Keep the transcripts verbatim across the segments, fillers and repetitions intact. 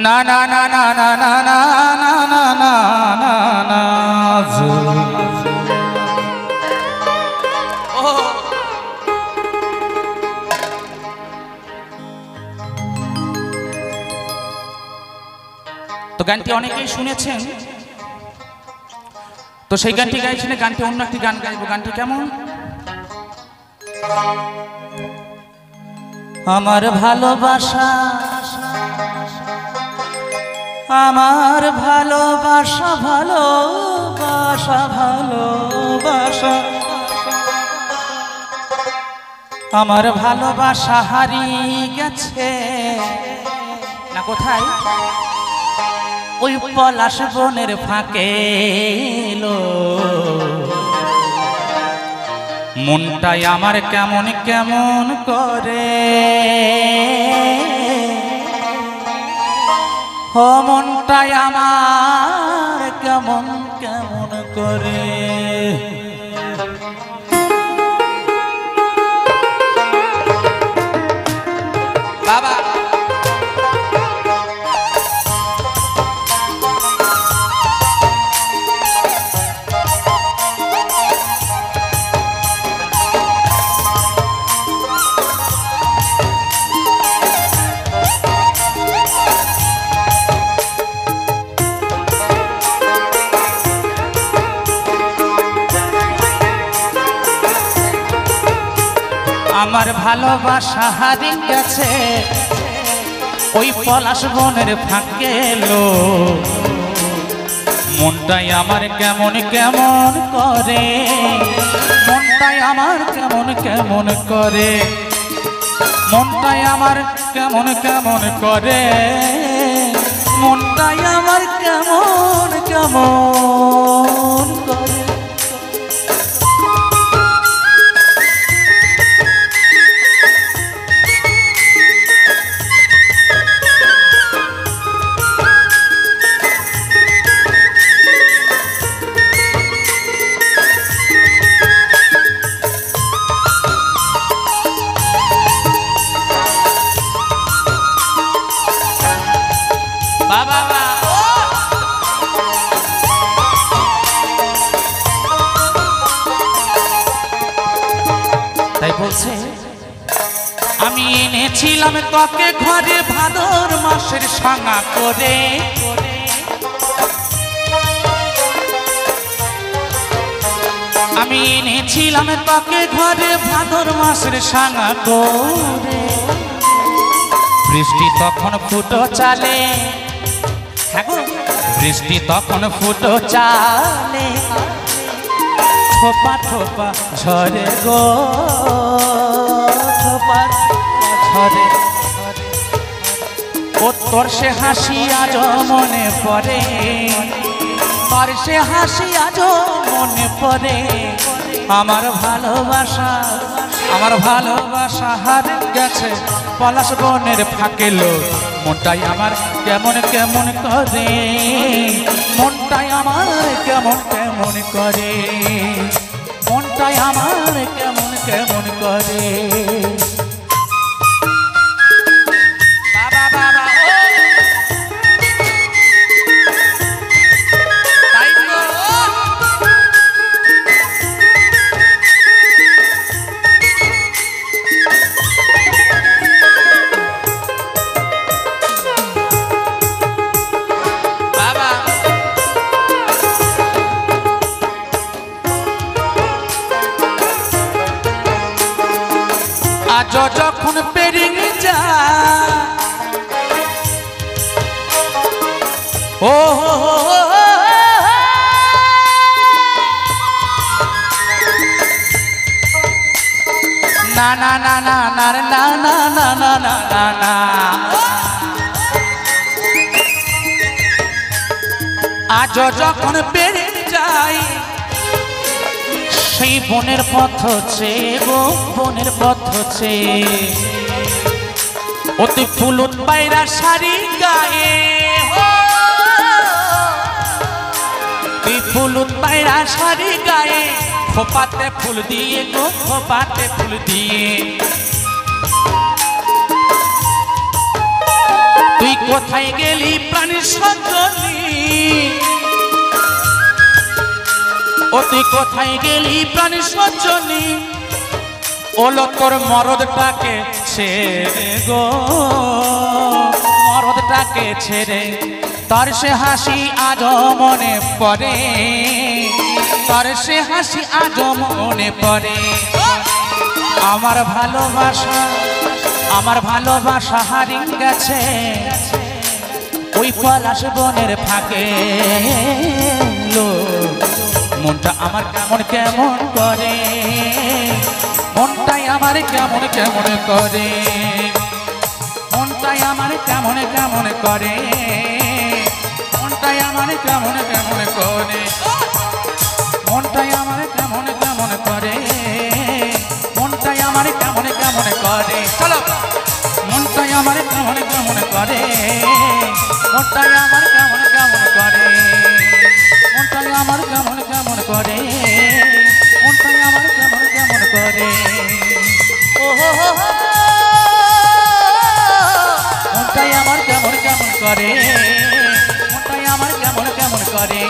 না না না না না না না না না না না না তো গানটি অনেকেই শুনেছেন, তো সেই গানটি গাইছেন। গানটি অন্য একটি গান গাইব। গানটি কেমন? আমার ভালোবাসা আমার ভালোবাসা ভালোবাসা ভালোবাসা আমার ভালোবাসা হারিয়ে গেছে না কোথায়, ওই পলাশ বনের ফাঁকে লো। মনটাই আমার কেমন কেমন করে, ও মনটাই আমার কেমন কেমন করে। বাবা আমার ভালোবাসা হারিয়ে গেছে ওই পলাশ বনের ফাঁকে লো। মনটাই আমার কেমন কেমন করে, মনটাই আমার কেমন কেমন করে, মনটাই আমার কেমন কেমন করে, মনটাই আমার কেমন কেমন করে। তাই বলছে আমি এনেছিলাম তোকে ঘরে ভাদর মাসের সাঙা করে, আমি এনেছিলাম তোকে ঘরে ভাদর মাসের সাঙা করে। বৃষ্টি তখন ফুটো চালে, বৃষ্টি তখন ফুটো চালে, ঠোপা ঠোপা ঝরে গো, ঠোপা ঝরে। ও তোর সে হাসি আজ মনে পড়ে, তোর সে হাসি আজ মনে পড়ে। আমার ভালোবাসা আমার ভালোবাসা হারিয়ে গেছে পলাশ বনের ফাঁকে লো। মনটাই আমার কেমন কেমন করে, মনটাই আমার কেমন কেমন করে, মনটাই আমার কেমন কেমন করে। বাবা বাবা আজ যখন পেরিয়ে যা ও না না না না না না না না না না না না আজ যখন পেরিয়ে যাই সেই বনের পথ হচ্ছে গো, বনের পথ হচ্ছে। ও তুই ফুলুন পায়রা শাড়ি গায়ে, তুই ফুলুন পায়রা শাড়ি গায়ে, খোপাতে ফুল দিয়ে গো, খোপাতে ফুল দিয়ে। তুই কোথায় গেলি প্রাণী সজনী ও তুই কোথায় গেলি প্রাণী সজনী ওলো তোর মরদটাকে ছেড়ে গো মরদটাকে ছেড়ে তার সে হাসি আজ মনে পড়ে তার সে হাসি আজ মনে পড়ে আমার ভালোবাসা আমার ভালোবাসা হারিয়ে গেছে ওই পলাশ বনের ফাঁকে লো মনটা আমার কেমন কেমন করে মনটাই আমার কেমন কেমন করে মনটাই আমার কেমন কেমন করে মনটাই আমার কেমন কেমন করে মনটাই আমার কেমন কেমন করে মনটাই আমার কেমন কেমন করে চলো মনটাই আমার কেমন কেমন করে মনটাই আমার কেমন কেমন করে মনটাই আমার কেমন কেমন করে মনটাই আমার কেমন কেমন করে ও মনটাই আমার কেমন কেমন করে মনটাই আমার কেমন কেমন করে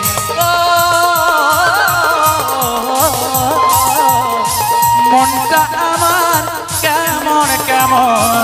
মনটা আমার কেমন কেমন